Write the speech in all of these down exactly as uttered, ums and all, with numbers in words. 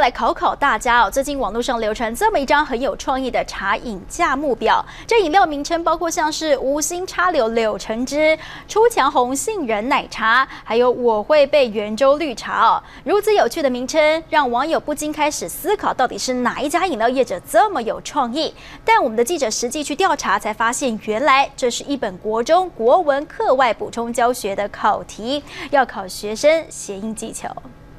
来考考大家哦。最近网络上流传这么一张很有创意的茶饮价目表，这饮料名称包括像是无心插柳柳橙汁、出墙红杏仁奶茶，还有我会被圆周绿茶哦。如此有趣的名称，让网友不禁开始思考，到底是哪一家饮料业者这么有创意？但我们的记者实际去调查，才发现原来这是一本国中国文课外补充教学的考题，要考学生谐音技巧。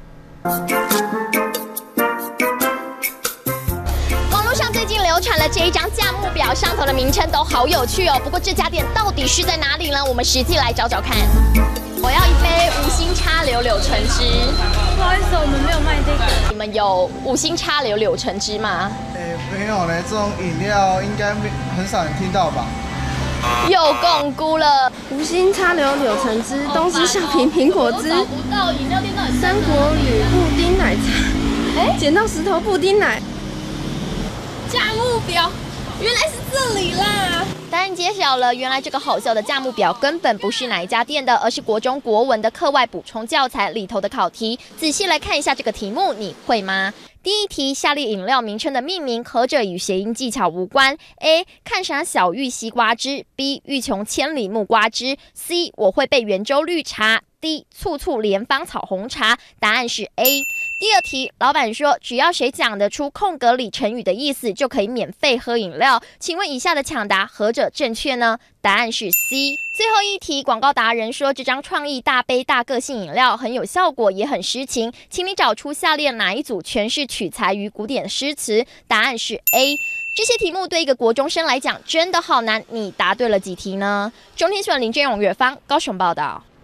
网络上最近流传了这一张价目表，上头的名称都好有趣哦。不过这家店到底是在哪里呢？我们实际来找找看。我要一杯无心插柳柳橙汁。 不好意思，我们没有卖这个。 你们有无心插柳柳橙汁吗？ 诶，没有呢，这种饮料应该没很少人听到吧？ 又共估了无心插柳柳橙汁、东施效颦苹果汁、 找不到饮料店到底三国旅布丁奶茶，哎，捡到石头布丁奶。 价目表原来是这里啦！答案揭晓了，原来这个好笑的价目表根本不是哪一家店的，而是国中国文的课外补充教材里头的考题。仔细来看一下这个题目，你会吗？ 第一题，下列饮料名称的命名何者与谐音技巧无关 ？A. 看傻小玉西瓜汁 ，B. 欲穷千里木瓜汁 ，C. 我会被圆周绿茶 ，D. 醋醋莲芳草红茶。答案是 A。 第二题，老板说，只要谁讲得出空格里成语的意思，就可以免费喝饮料。请问以下的抢答何者正确呢？答案是 C。最后一题，广告达人说，这张创意大杯大个性饮料很有效果，也很诗情，请你找出下列哪一组诠释取材于古典诗词？答案是 A。 这些题目对一个国中生来讲真的好难，你答对了几题呢？中天新闻林建勇、岳芳高雄报道。